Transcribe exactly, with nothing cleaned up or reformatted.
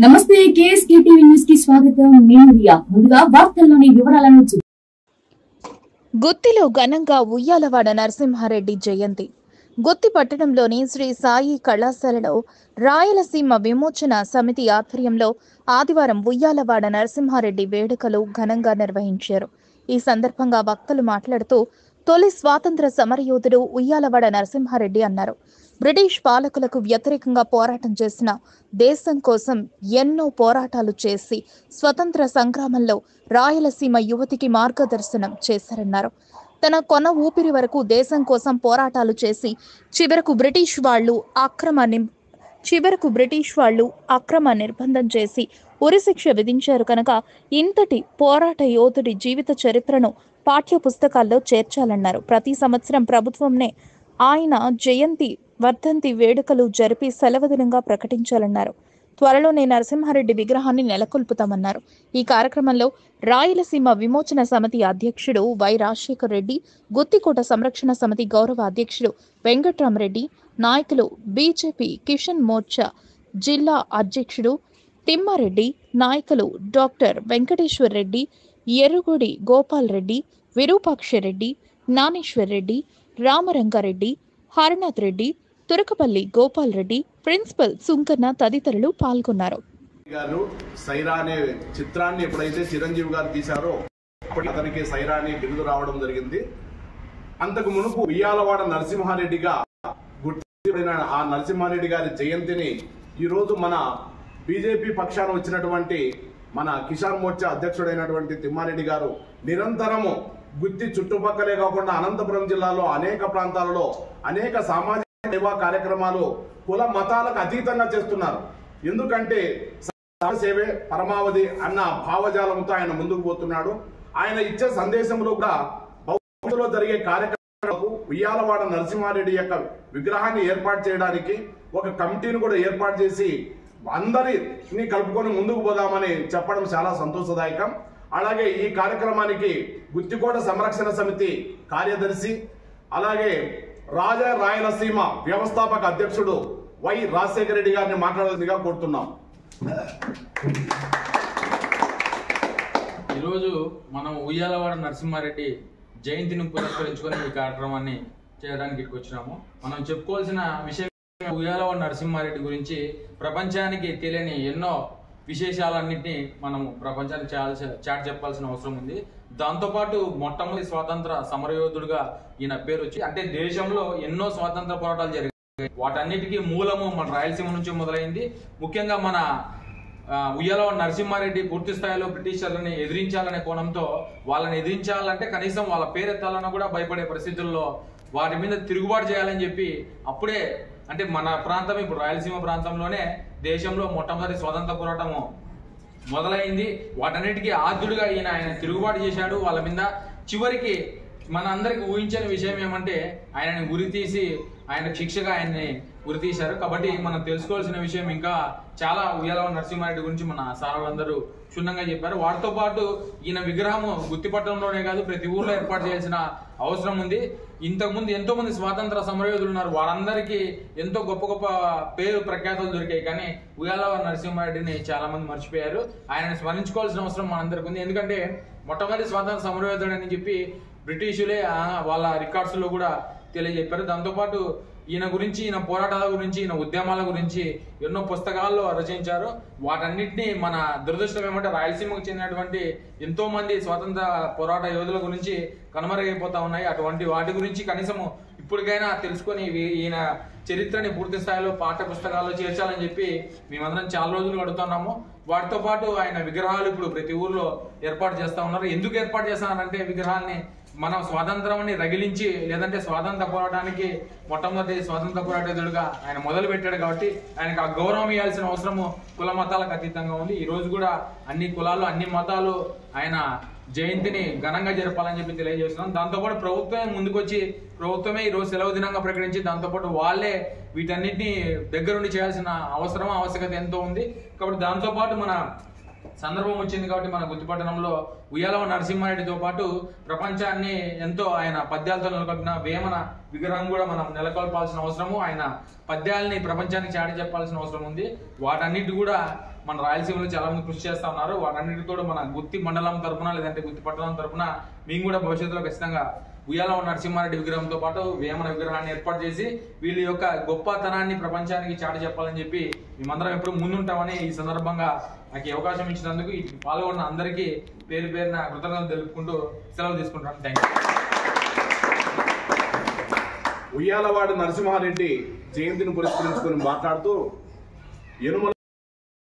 నమస్తే KSK TV news కి స్వాగతం. నేను రియా. ముందుగా వార్తల్లోని వివరాలను చూద్దాం. గుత్తిలో ఘనంగా ఉయ్యాలవాడ నరసింహారెడ్డి జయంతి. గుత్తి పట్టణంలోని శ్రీ సాయి కళాశాలలో రాయలసీమ విమోచన సమితి ఆధ్వర్యంలో ఆదివారం ఉయ్యాలవాడ నరసింహారెడ్డి వేడుకలు ఘనంగా నిర్వహించారు. ఈ సందర్భంగా వక్తలు మాట్లాడుతూ తొలి స్వాతంత్ర సమరయోధుడు ఉయ్యాలవాడ నరసింహారెడ్డి అన్నారు. బ్రిటిష్ పాలకులకు వ్యతిరేకంగా పోరాటం చేసిన, దేశం కోసం ఎన్నో పోరాటాలు చేసి స్వతంత్ర సంగ్రామంలో రాయలసీమ యువతికి మార్గదర్శనం చేశారన్నారు. తన కొన ఊపిరి వరకు దేశం కోసం పోరాటాలు చేసి చివరకు బ్రిటిష్ వాళ్ళు అక్రమ చివరకు బ్రిటిష్ వాళ్ళు అక్రమ నిర్బంధం చేసి ఉరిశిక్ష విధించారు కనుక ఇంతటి పోరాట యోధుడి జీవిత చరిత్రను పాఠ్య పుస్తకాల్లో చేర్చాలన్నారు. ప్రతి సంవత్సరం ప్రభుత్వంనే ఆయన జయంతి వర్ధంతి వేడుకలు జరిపి సెలవుదినంగా ప్రకటించాలన్నారు. త్వరలోనే నరసింహారెడ్డి విగ్రహాన్ని నెలకొల్పుతామన్నారు. ఈ కార్యక్రమంలో రాయలసీమ విమోచన సమితి అధ్యక్షుడు వై రాజశేఖర్ రెడ్డి, గుత్తికోట సంరక్షణ సమితి గౌరవ అధ్యక్షుడు వెంకట్రామరెడ్డి, నాయకులు బీజేపీ కిషన్ మోర్చా జిల్లా అధ్యక్షుడు తిమ్మారెడ్డి, నాయకులు డాక్టర్ వెంకటేశ్వర్ రెడ్డి, ఎర్రుగొడి గోపాల్ రెడ్డి, విరూపాక్షరెడ్డి, జ్ఞానేశ్వర్ రెడ్డి, రామరంగారెడ్డి, హరనాథ్ రెడ్డి, తురకపల్లి గోపాల్ రెడ్డి, ప్రిన్సిపల్ సుంకన్న తదితరులు పాల్గొన్నారు. సైరా అనే చిత్రాన్ని ఎప్పుడైతే చిరంజీవి గారు తీశారో అతనికి సైరా అనే బిరుదు రావడం జరిగింది. అంతకు మునుపు ఉయ్యాలవాడ నరసింహారెడ్డిగా గుర్తించిన ఆ నరసింహారెడ్డి గారి జయంతిని ఈ రోజు మన బీజేపీ పక్షాన వచ్చినటువంటి మన కిసాన్ మోర్చా అధ్యక్షుడైనటువంటి తిమ్మారెడ్డి గారు నిరంతరము గుత్తి చుట్టుపక్కలే కాకుండా అనంతపురం జిల్లాలో అనేక ప్రాంతాలలో అనేక సామాజిక సేవా కార్యక్రమాలు కుల మతాలకు అతీతంగా చేస్తున్నారు. ఎందుకంటే సేవే పరమావధి అన్న భావజాలంతో ఆయన ముందుకు పోతున్నాడు. ఆయన ఇచ్చే సందేశంలో కూడా భవిష్యత్తులో జరిగే కార్యక్రమాలకు ఉయ్యాలవాడ నరసింహారెడ్డి యొక్క విగ్రహాన్ని ఏర్పాటు చేయడానికి ఒక కమిటీని కూడా ఏర్పాటు చేసి అందరిని కలుపుకొని ముందుకు పోదామని చెప్పడం చాలా సంతోషదాయకం. అలాగే ఈ కార్యక్రమానికి గుత్తికోట సంరక్షణ సమితి కార్యదర్శి, అలాగే రాజా రాయలసీమ వ్యవస్థాపక అధ్యక్షుడు వై రాజశేఖర రెడ్డి గారిని మాట్లాడాల్సిందిగా కోరుతున్నాం. ఈరోజు మనం ఉయ్యాలవాడ నరసింహారెడ్డి జయంతిని పురస్కరించుకొని ఈ కార్యక్రమాన్ని చేయడానికి ఇక్కడికి వచ్చినాము. మనం చెప్పుకోవాల్సిన విషయం ఉయ్యాలవాడ నరసింహారెడ్డి గురించి ప్రపంచానికి తెలియని ఎన్నో విశేషాలన్నింటినీ మనము ప్రపంచానికి చేయాల్సి చాటి చెప్పాల్సిన అవసరం ఉంది. దాంతోపాటు మొట్టమొదటి స్వాతంత్ర సమరయోధుడుగా ఈయన పేరు వచ్చి, అంటే దేశంలో ఎన్నో స్వాతంత్ర పోరాటాలు జరిగాయి. వాటన్నిటికీ మూలము మన రాయలసీమ నుంచి మొదలైంది. ముఖ్యంగా మన ఉయ్యాలవాడ నరసింహారెడ్డి పూర్తి స్థాయిలో బ్రిటిషర్లని ఎదిరించాలనే కోణంతో వాళ్ళని ఎదిరించాలంటే కనీసం వాళ్ళ పేరెత్తాలన్నా కూడా భయపడే పరిస్థితుల్లో వారి మీద తిరుగుబాటు చేయాలని చెప్పి అప్పుడే, అంటే మన ప్రాంతం ఇప్పుడు రాయలసీమ ప్రాంతంలోనే దేశంలో మొట్టమొదటి స్వాతంత్ర పోరాటము మొదలైంది. వాటన్నిటికీ ఆద్యుడిగా ఈయన ఆయన తిరుగుబాటు చేశాడు వాళ్ళ మీద. చివరికి మన అందరికి ఊహించని విషయం ఏమంటే ఆయనని గురి తీసి ఆయన శిక్షగా ఆయన్ని గురి తీశారు. కాబట్టి మనం తెలుసుకోవాల్సిన విషయం ఇంకా చాలా ఉయ్యాలవాడ నరసింహారెడ్డి గురించి మన సారాలందరూ క్షుణ్ణంగా చెప్పారు. వాటితో పాటు ఈయన విగ్రహము గుత్తిపట్టణంలోనే కాదు ప్రతి ఊర్లో ఏర్పాటు చేయాల్సిన అవసరం ఉంది. ఇంతకుముందు ఎంతో మంది స్వాతంత్ర సమరయోధులు ఉన్నారు. వారందరికీ ఎంతో గొప్ప గొప్ప పేరు ప్రఖ్యాతులు దొరికాయి. కానీ ఉయ్యాలవాడ నరసింహారెడ్డిని చాలా మంది మర్చిపోయారు. ఆయనని స్మరించుకోవాల్సిన అవసరం మనందరికీ ఉంది. ఎందుకంటే మొట్టమొదటి స్వాతంత్ర సమరయోధుడు అని చెప్పి బ్రిటిషులే వాళ్ళ రికార్డ్స్ లో కూడా తెలియజెప్పారు. దాంతోపాటు ఈయన గురించి, ఈయన పోరాటాల గురించి, ఈయన ఉద్యమాల గురించి ఎన్నో పుస్తకాల్లో రచించారు. వాటన్నిటిని మన దురదృష్టం ఏమంటే రాయలసీమకు చెందినటువంటి ఎంతో మంది స్వాతంత్ర పోరాట యోధుల గురించి కనుమరుగైపోతా ఉన్నాయి. అటువంటి వాటి గురించి కనీసము ఇప్పటికైనా తెలుసుకొని ఈయన చరిత్రని పూర్తి స్థాయిలో పాఠ్య పుస్తకాల్లో చేర్చాలని చెప్పి మేమందరం చాలా రోజులు అడుగుతున్నాము. వాటితో పాటు ఆయన విగ్రహాలు ఇప్పుడు ప్రతి ఊర్లో ఏర్పాటు చేస్తా ఉన్నారు. ఎందుకు ఏర్పాటు చేస్తున్నారంటే విగ్రహాన్ని మనం స్వాతంత్రాన్ని రగిలించి, లేదంటే స్వాతంత్ర పోరాటానికి మొట్టమొదటి స్వాతంత్ర పోరాటోధుడుగా ఆయన మొదలు పెట్టాడు కాబట్టి ఆయనకు ఆ గౌరవం ఇవ్వాల్సిన అవసరము కుల మతాలకు అతీతంగా ఉంది. ఈ రోజు కూడా అన్ని కులాలు, అన్ని మతాలు ఆయన జయంతిని ఘనంగా జరపాలని చెప్పి తెలియజేస్తున్నాం. దాంతోపాటు ప్రభుత్వమే ముందుకొచ్చి ప్రభుత్వమే ఈ రోజు సెలవు దినంగా ప్రకటించి దాంతోపాటు వాళ్ళే వీటన్నిటిని దగ్గరుండి చేయాల్సిన అవసరం ఆవశ్యకత ఎంతో ఉంది. కాబట్టి దాంతోపాటు మన సందర్భం వచ్చింది కాబట్టి మన గుత్తిపట్టణంలో ఉయ్యాలవాడ నరసింహారెడ్డితో పాటు ప్రపంచాన్ని ఎంతో ఆయన పద్యాలతో నెలకొల్పిన వేమన విగ్రహం కూడా మనం నెలకొల్పాల్సిన అవసరము, ఆయన పద్యాలని ప్రపంచానికి చాటి చెప్పాల్సిన అవసరం ఉంది. వాటన్నిటి కూడా మన రాయలసీమలో చాలా మంది కృషి చేస్తా ఉన్నారు. వాటన్నిటి కూడా మన గుత్తి మండలం తరపున లేదంటే గుత్తి పట్టణం తరపున మేము కూడా భవిష్యత్తులో ఖచ్చితంగా ఉయ్యాలవాడ నరసింహారెడ్డి విగ్రహంతో పాటు వేమన విగ్రహాన్ని ఏర్పాటు చేసి వీళ్ళ యొక్క గొప్పతనాన్ని ప్రపంచానికి చాటి చెప్పాలని చెప్పి మేమందరం ఎప్పుడు ముందుంటామని ఈ సందర్భంగా నాకు ఈ అవకాశం ఇచ్చినందుకు ఈ పాల్గొన్న అందరికీ పేరు పేరున కృతజ్ఞతలు తెలుపుకుంటూ సెలవు తీసుకుంటాను. Thank you. ఉయ్యాలవాడ నరసింహారెడ్డి జయంతిని పురస్కరించుకొని మాట్లాడుతూ యనుమల